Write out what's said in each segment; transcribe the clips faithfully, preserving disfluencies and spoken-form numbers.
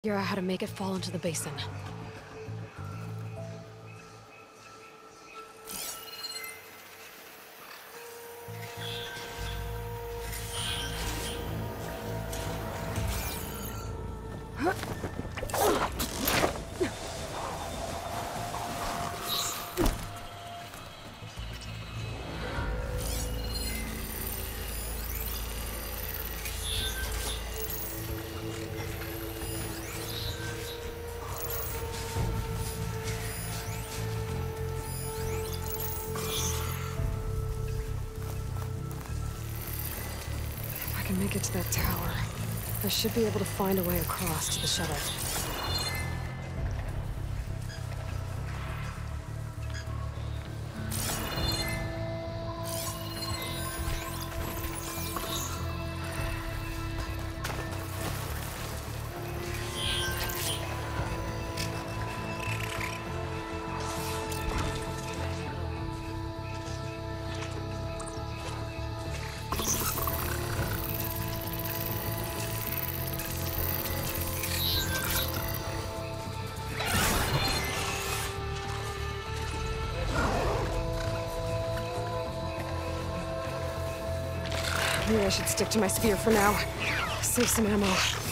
Figure out how to make it fall into the basin. Make it to that tower. I should be able to find a way across to the shuttle. Maybe I should stick to my spear for now. Save some ammo.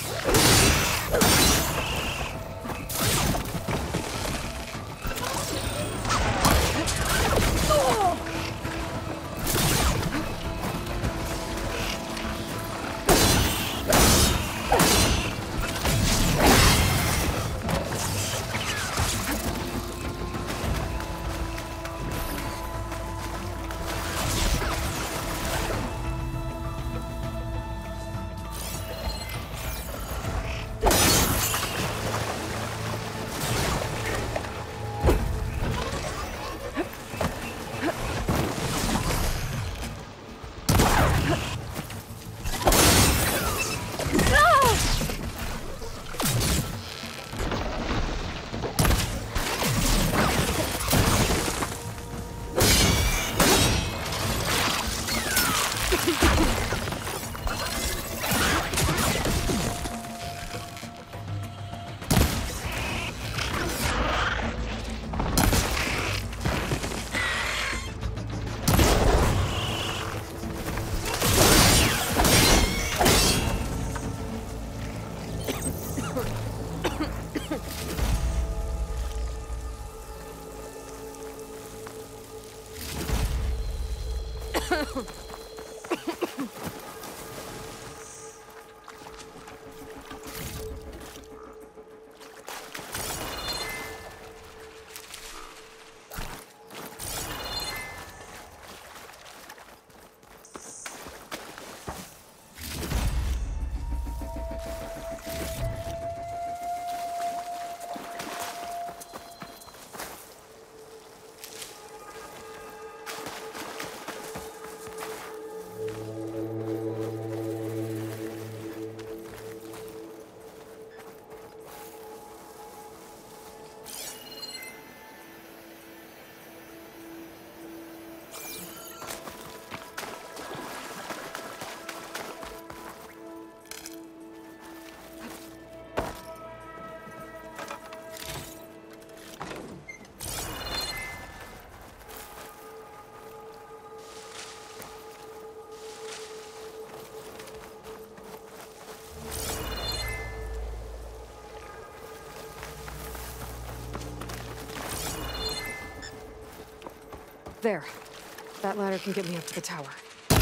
There. That ladder can get me up to the tower.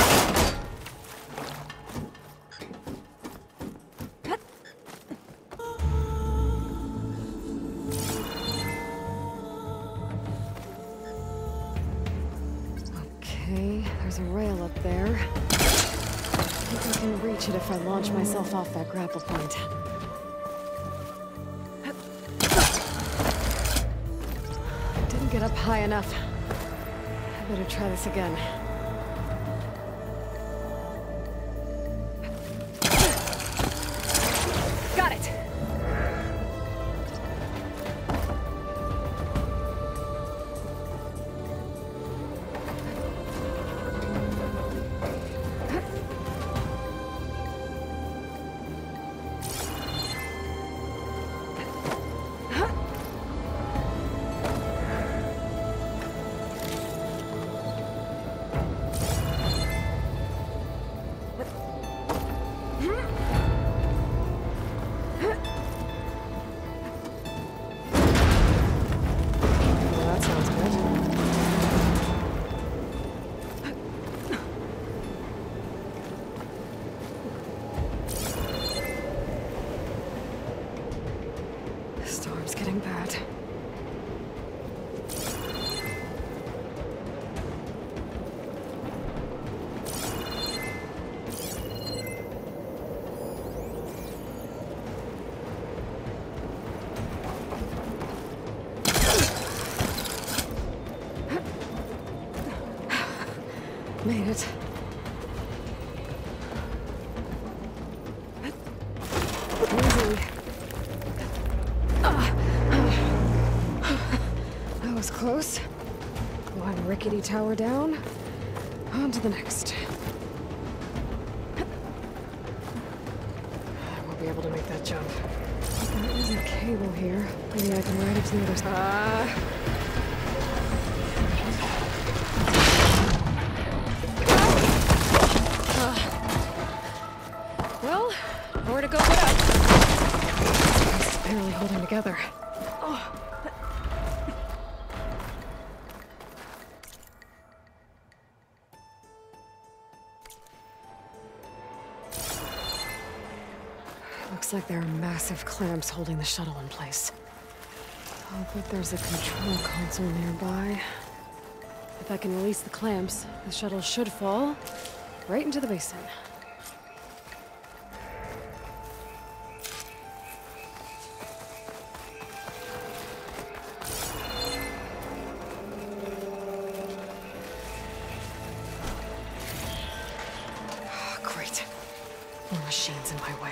Okay, there's a rail up there. I think I can reach it if I launch myself off that grapple point. Didn't get up high enough. Better try this again. Got it! getting bad. Made it. Easy. Ah. That was close. One rickety tower down. On to the next. I won't be able to make that jump. There is a cable here. Maybe I can ride it to the other side. Uh... Well, nowhere to go but up. It's barely holding together. Oh. Looks like there are massive clamps holding the shuttle in place. I'll bet there's a control console nearby. If I can release the clamps, the shuttle should fall right into the basin. Great. More machines in my way.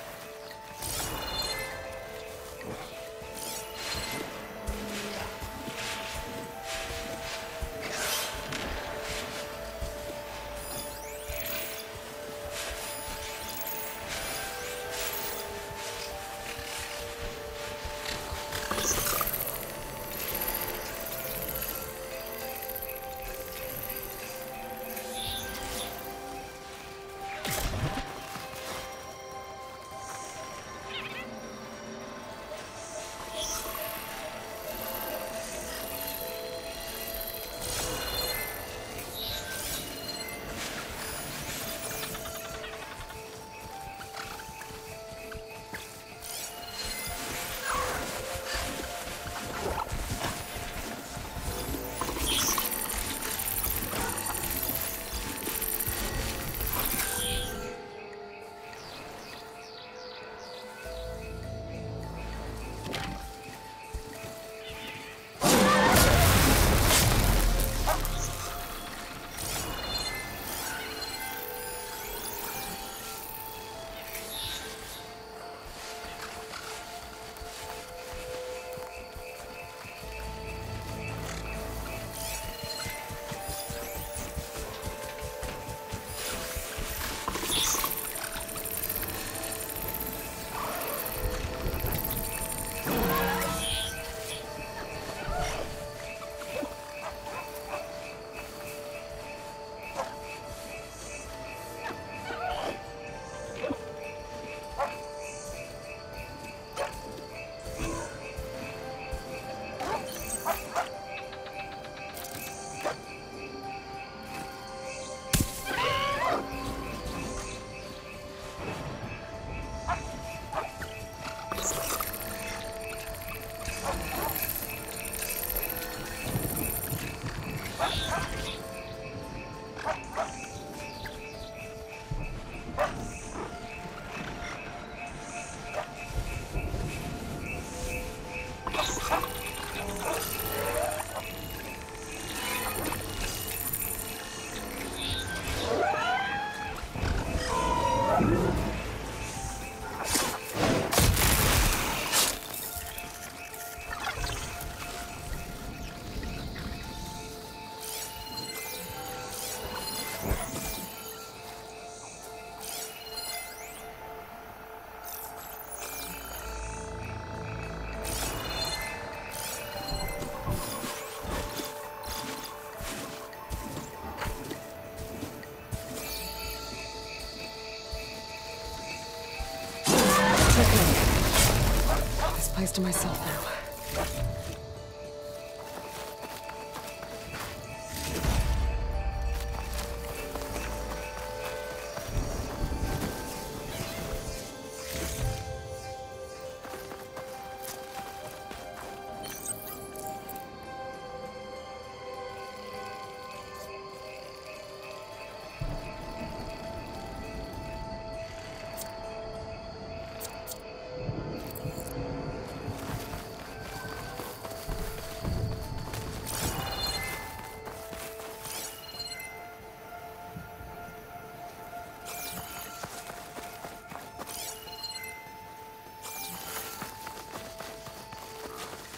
Place to myself now.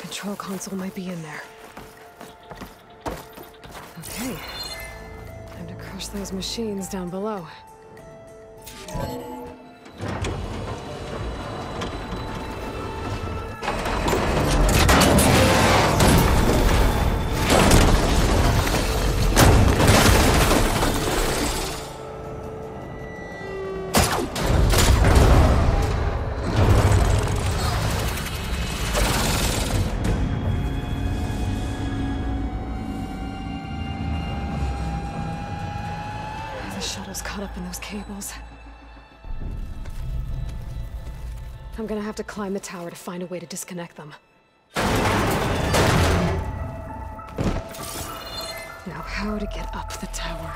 control console might be in there. Okay. Time to crush those machines down below. Caught up in those cables. I'm gonna have to climb the tower to find a way to disconnect them. Now, how to get up the tower?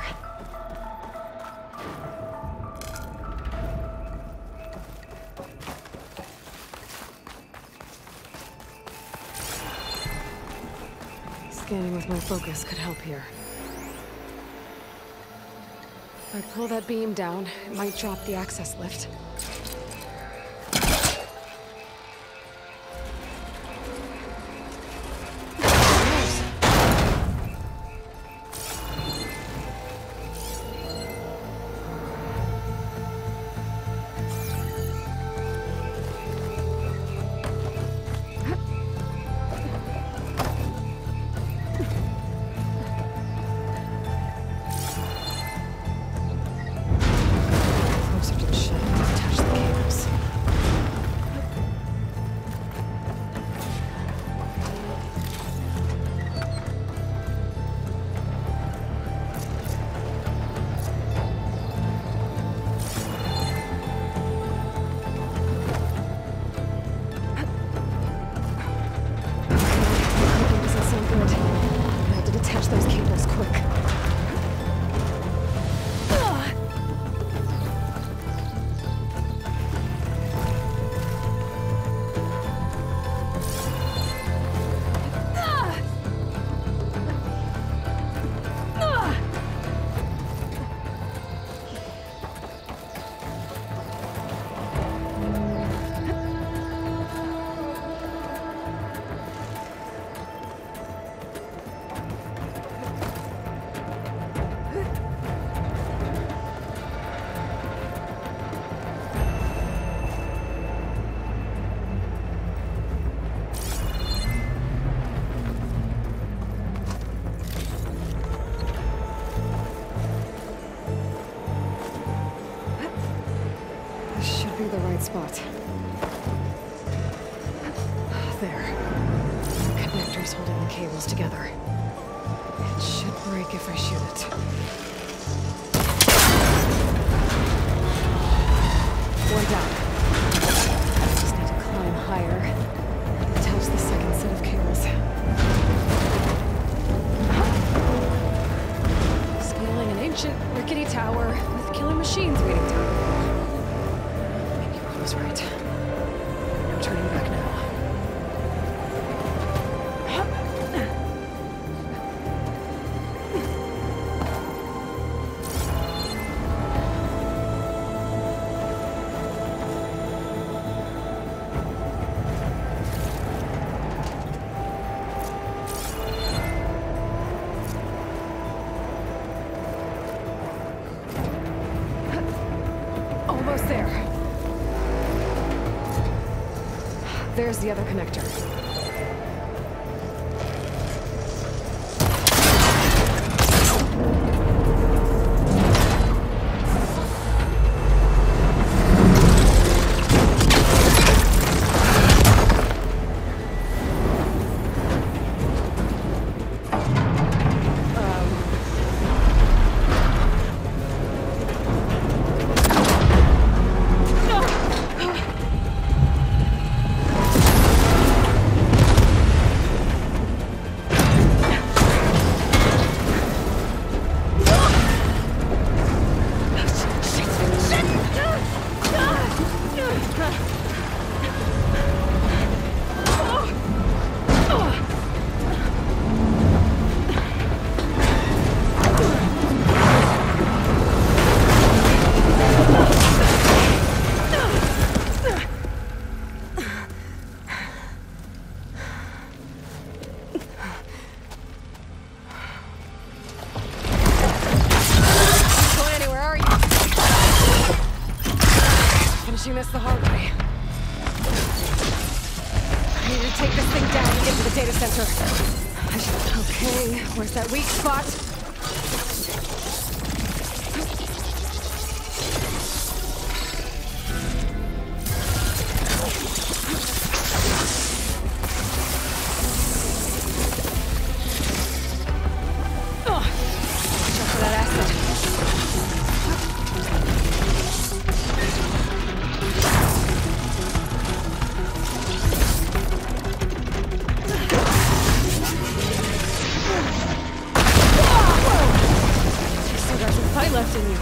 Scanning with my focus could help here. If I pull that beam down, it might drop the access lift. The right spot. There. Connectors holding the cables together. It should break if I shoot it. One down. Just need to climb higher. Attach the second set of cables. Scaling an ancient, rickety tower with killer machines waiting to happen. Was right. No turning back now. Almost there. There's the other connector. Going anywhere, are you? Finishing this the hard way. I need to take this thing down and get to the data center. I should... Okay, where's that weak spot? Left in you.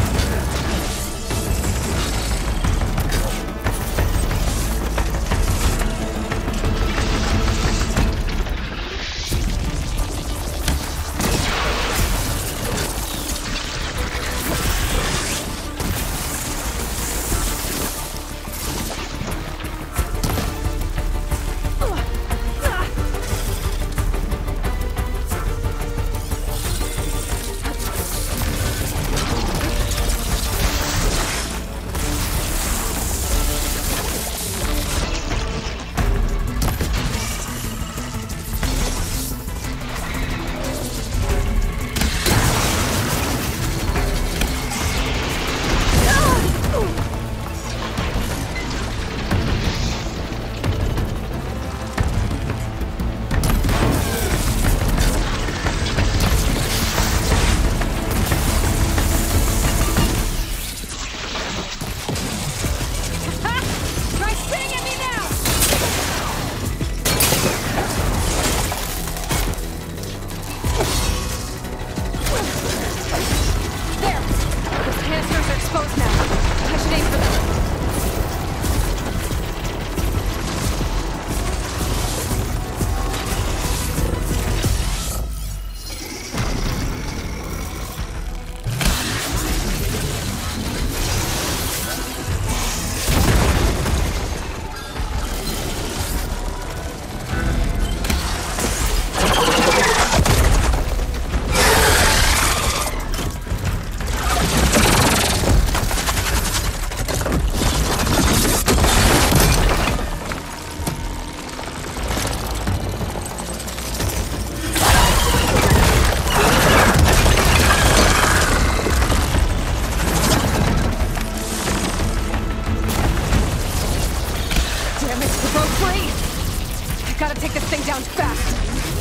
Gotta take this thing down fast.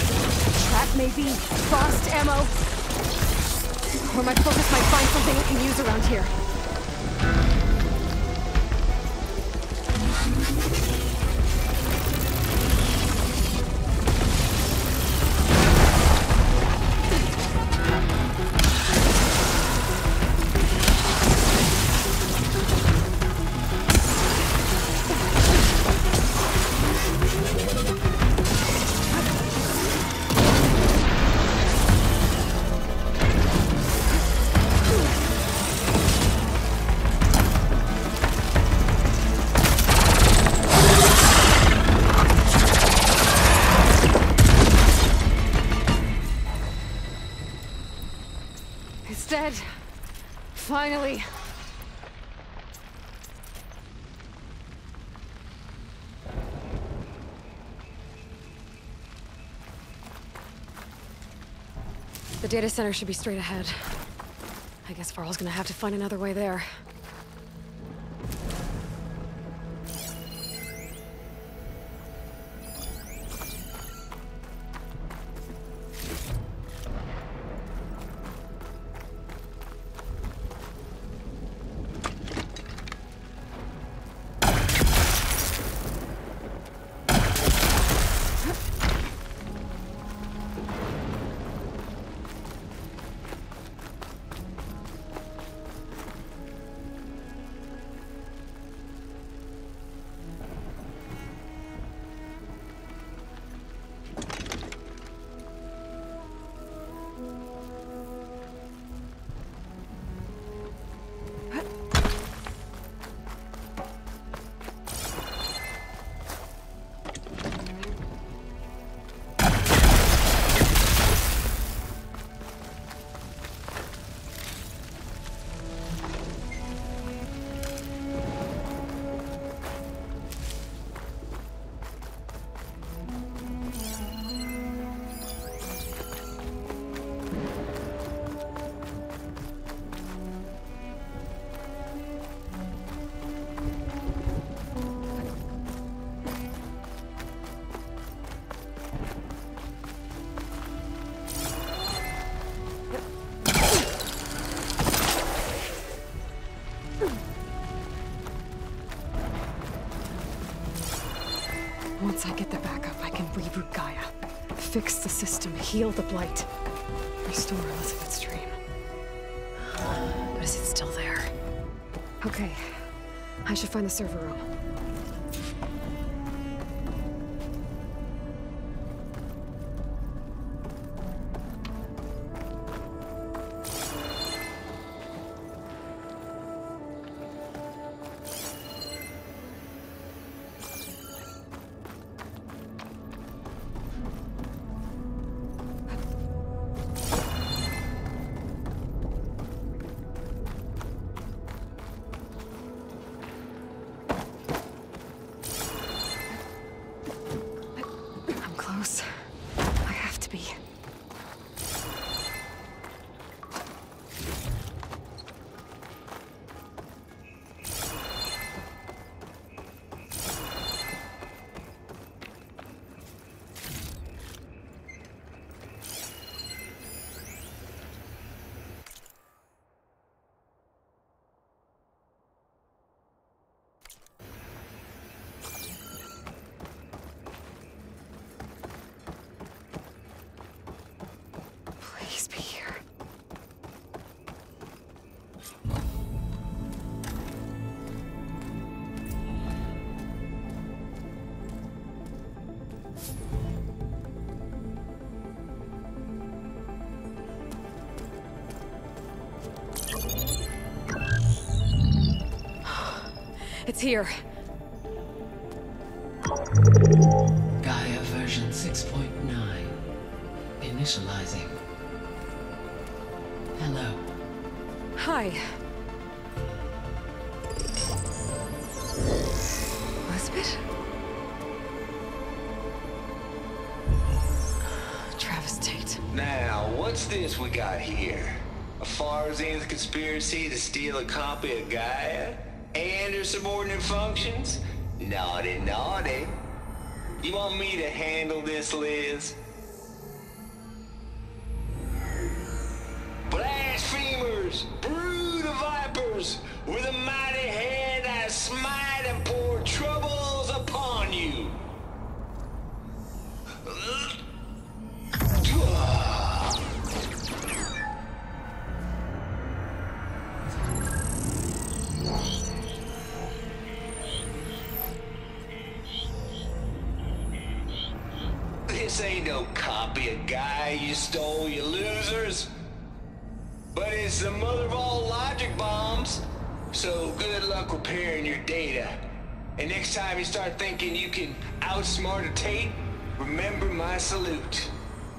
Track maybe, frost ammo. Or my focus might find something we can use around here. It's dead. Finally. The data center should be straight ahead. I guess Varl's gonna have to find another way there. Once I get the backup, I can reboot Gaia. Fix the system, heal the Blight. Restore Elizabeth's dream. But is it still there? Okay. I should find the server room. I have to be. Please be here. It's here. Gaia version six point nine. Initializing. Hello. Hi. Elizabeth? Travis Tate. Now, what's this we got here? A Farzian's conspiracy to steal a copy of Gaia? And her subordinate functions? Naughty, naughty. You want me to handle this, Liz? Blasphemers, brood of vipers, with a mighty hand I smite and pour troubles upon you. This ain't no copy of Gaia you stole, you losers. But it's the mother of all logic bombs. So good luck repairing your data. And next time you start thinking you can outsmart a Tate, remember my salute.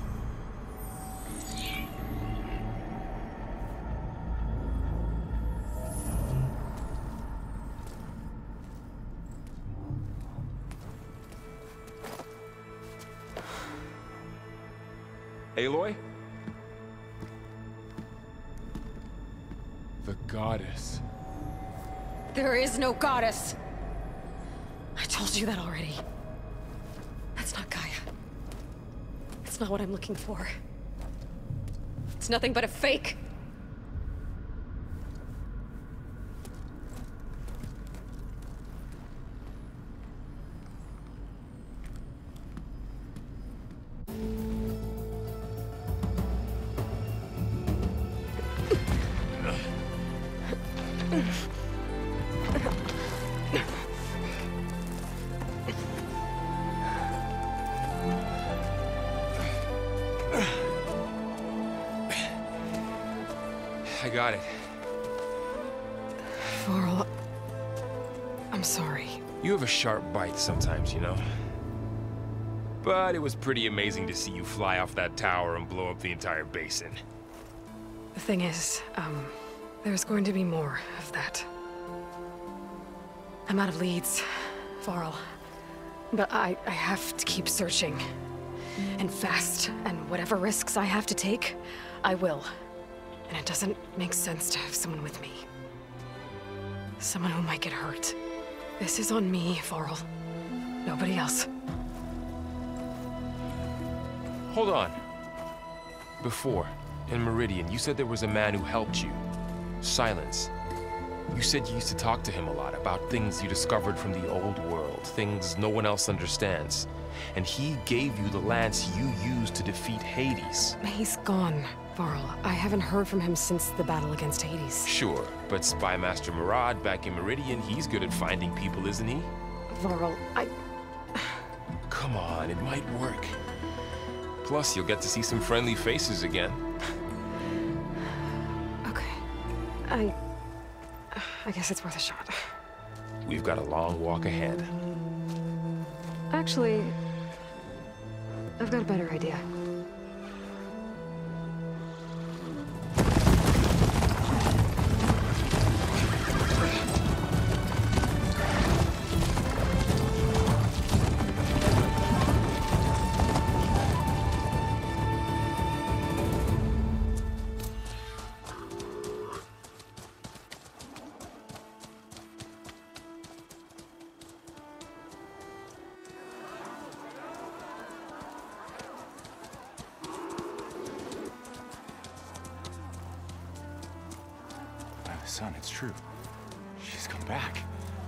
Aloy? The goddess. There is no goddess. I told you that already. That's not Gaia. It's not what I'm looking for. It's nothing but a fake. I got it. Varl, I'm sorry. You have a sharp bite sometimes, you know? But it was pretty amazing to see you fly off that tower and blow up the entire basin. The thing is, um, there's going to be more of that. I'm out of leads, Varl. But I, I have to keep searching. And fast, and whatever risks I have to take, I will. And it doesn't make sense to have someone with me. Someone who might get hurt. This is on me, Varl. Nobody else. Hold on. Before, in Meridian, you said there was a man who helped you. Silence. You said you used to talk to him a lot about things you discovered from the old world, things no one else understands. And he gave you the lance you used to defeat Hades. He's gone, Varl. I haven't heard from him since the battle against Hades. Sure, but Spy Master Murad back in Meridian, he's good at finding people, isn't he? Varl, I... Come on, it might work. Plus, you'll get to see some friendly faces again. Okay. I... I guess it's worth a shot. We've got a long walk ahead. Actually, I've got a better idea. Son, it's true. She's come back.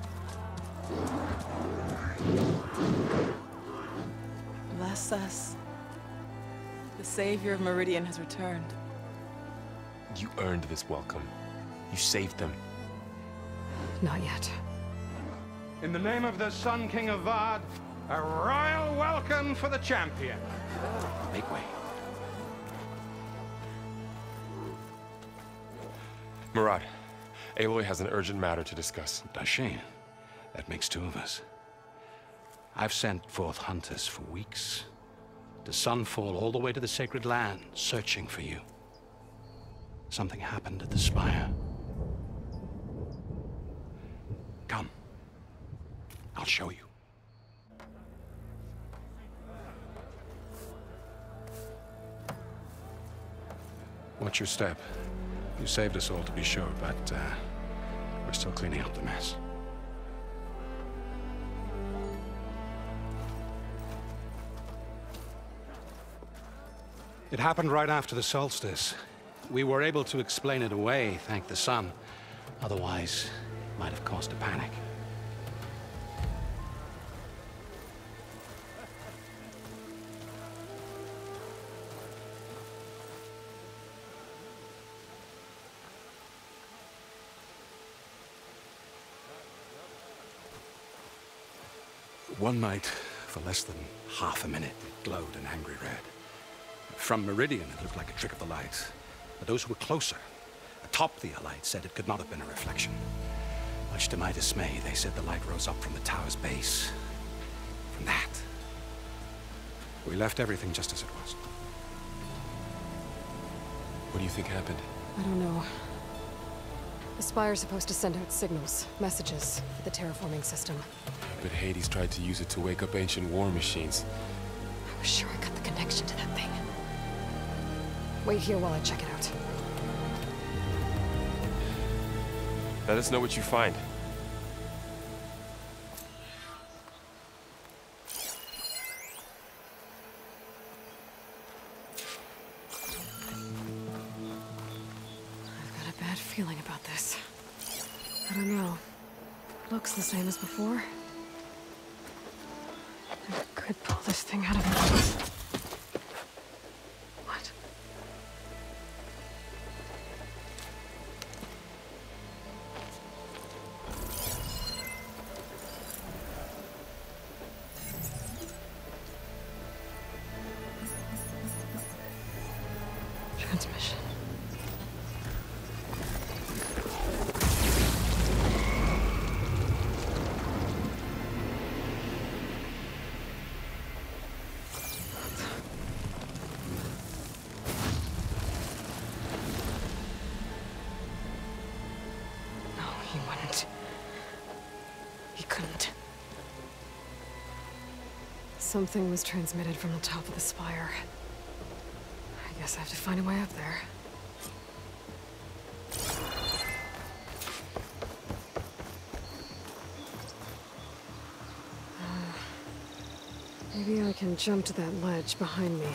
Bless us. The savior of Meridian has returned. You earned this welcome. You saved them. Not yet. In the name of the Sun King of Vard, a royal welcome for the champion. Make way. Murad, Aloy has an urgent matter to discuss. Does she? That makes two of us. I've sent forth hunters for weeks, to Sunfall all the way to the Sacred Land, searching for you. Something happened at the Spire. Come. I'll show you. Watch your step. You saved us all, to be sure, but uh, we're still cleaning up the mess. It happened right after the solstice. We were able to explain it away, thank the sun. Otherwise, it might have caused a panic. One night, for less than half a minute, it glowed an angry red. From Meridian, it looked like a trick of the light. But those who were closer, atop the light, said it could not have been a reflection. Much to my dismay, they said the light rose up from the tower's base. From that. We left everything just as it was. What do you think happened? I don't know. The Spire's supposed to send out signals, messages, for the terraforming system. But Hades tried to use it to wake up ancient war machines. I was sure I got the connection to that thing. Wait here while I check it out. Let us know what you find. I've got a bad feeling about this. I don't know. Looks the same as before. I could pull this thing out of my... What? Transmission. He wouldn't. He couldn't. Something was transmitted from the top of the spire. I guess I have to find a way up there. Uh, maybe I can jump to that ledge behind me.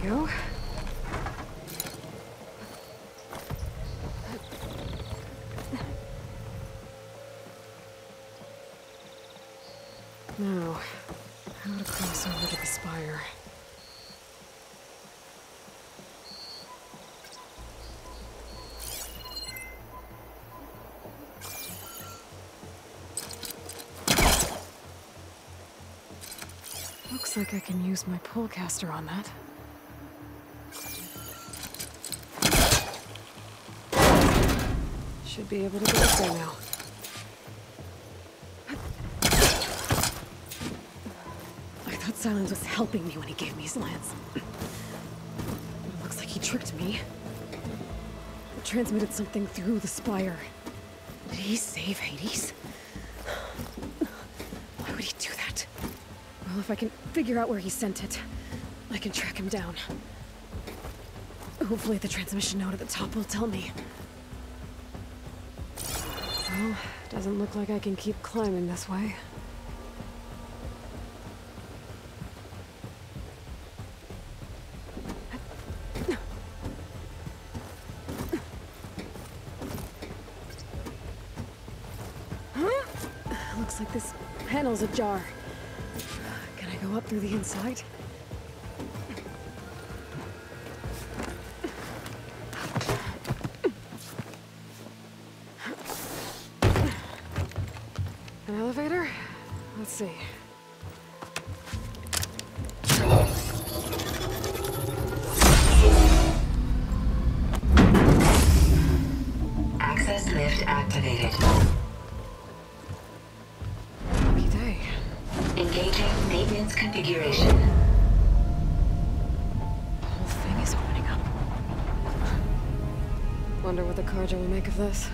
go. Now, how to cross over to the spire. Looks like I can use my pullcaster on that. Should be able to get up there now. I thought Silence was helping me when he gave me his lance. Looks like he tricked me. It transmitted something through the spire. Did he save Hades? Why would he do that? Well, if I can figure out where he sent it, I can track him down. Hopefully the transmission node at the top will tell me. Well, doesn't look like I can keep climbing this way. Huh? Looks like this panel's ajar. Can I go up through the inside? An elevator? Let's see. Access lift activated. Lucky day. Engaging maintenance configuration. The whole thing is opening up. Wonder what the Carja will make of this.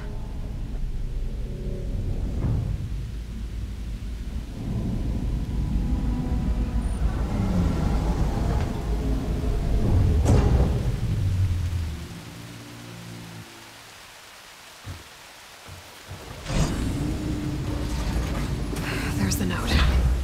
There's the note.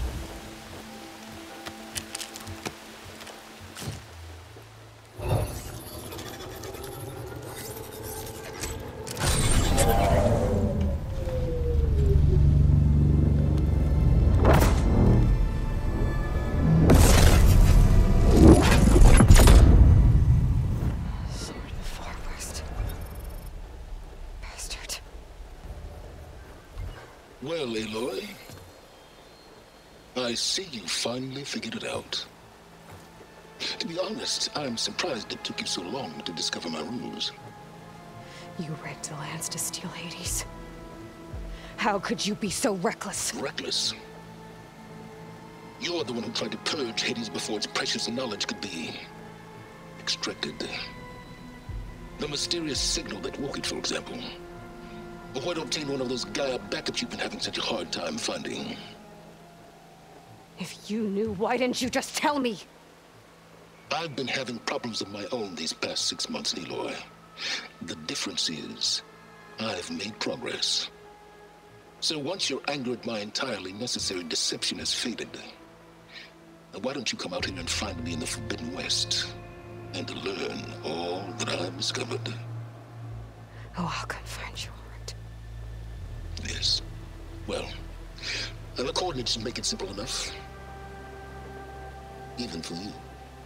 Sword of the Far West. Bastard. Well, Aloy, I see you finally figured it out. To be honest, I'm surprised it took you so long to discover my ruse. You rigged the lance to steal Hades. How could you be so reckless? Reckless? You're the one who tried to purge Hades before its precious knowledge could be extracted. The mysterious signal that woke it, for example. Or why don't obtain one of those Gaia backups you've been having such a hard time finding? If you knew, why didn't you just tell me? I've been having problems of my own these past six months, Aloy. The difference is, I've made progress. So once your anger at my entirely necessary deception has faded, why don't you come out here and find me in the Forbidden West, and learn all that I've discovered? Oh, I'll come find you, all right? Yes. Well, and the coordinates should make it simple enough. Even for you.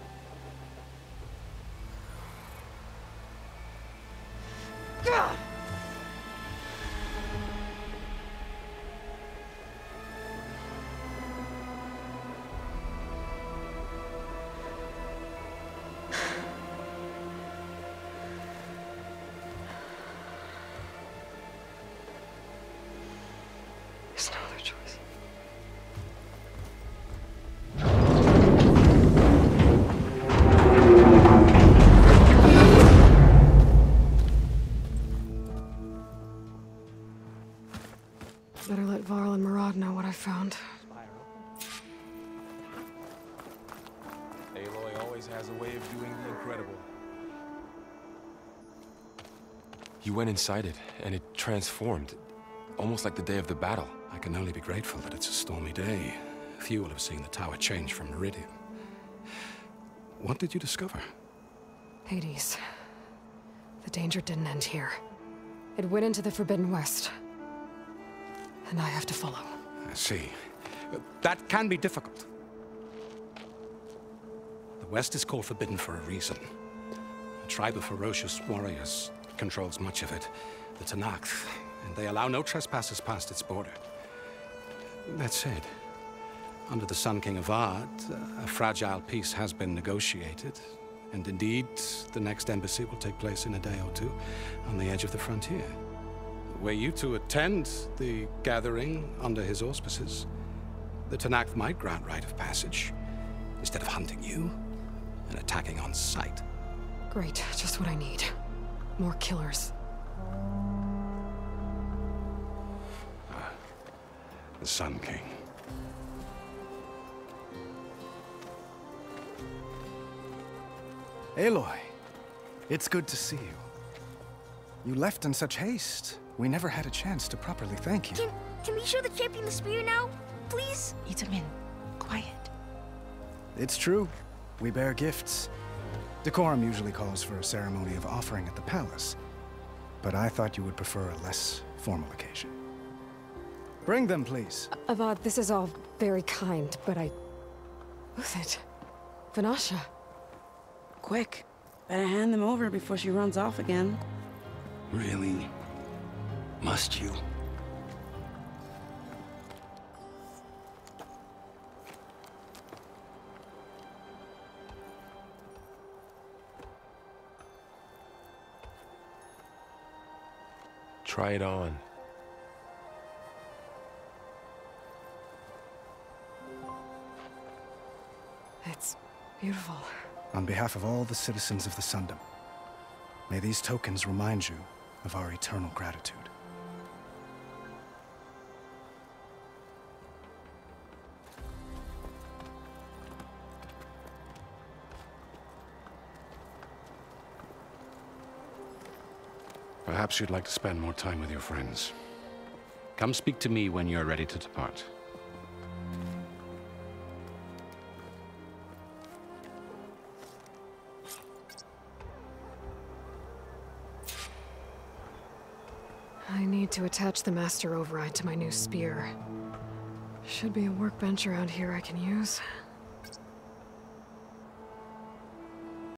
Gah! There's no other choice. Better let Varl and Murad know what I found. Aloy always has a way of doing the incredible. You went inside it, and it transformed. Almost like the day of the battle. I can only be grateful that it's a stormy day. Few will have seen the tower change from Meridian. What did you discover? Hades. The danger didn't end here. It went into the Forbidden West. And I have to follow. I see. That can be difficult. The West is called Forbidden for a reason. A tribe of ferocious warriors controls much of it, the Tenakth, and they allow no trespassers past its border. That said, under the Sun King Avad, a fragile peace has been negotiated, and indeed, the next embassy will take place in a day or two on the edge of the frontier. Were you to attend the gathering under his auspices, the Tenakth might grant right of passage, instead of hunting you and attacking on sight. Great, just what I need. More killers. Ah, the Sun King. Aloy, it's good to see you. You left in such haste. We never had a chance to properly thank you. Can, can we show the champion the spear now? Please? Itamen, quiet. It's true. We bear gifts. Decorum usually calls for a ceremony of offering at the palace. But I thought you would prefer a less formal occasion. Bring them, please. Avad, this is all very kind, but I... Who's it? Vanasha. Quick. Better hand them over before she runs off again. Really? Must you? Try it on. It's beautiful. On behalf of all the citizens of the Sundom, may these tokens remind you of our eternal gratitude. Perhaps you'd like to spend more time with your friends. Come speak to me when you're ready to depart. I need to attach the Master Override to my new spear. Should be a workbench around here I can use.